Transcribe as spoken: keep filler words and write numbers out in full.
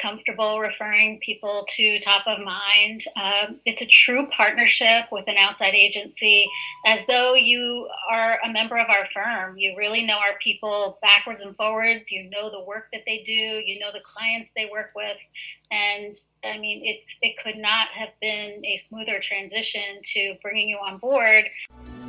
comfortable referring people to Top of Mind. Um, it's a true partnership with an outside agency, as though you are a member of our firm. You really know our people backwards and forwards. You know the work that they do. You know the clients they work with. And I mean, it's, it could not have been a smoother transition to bringing you on board.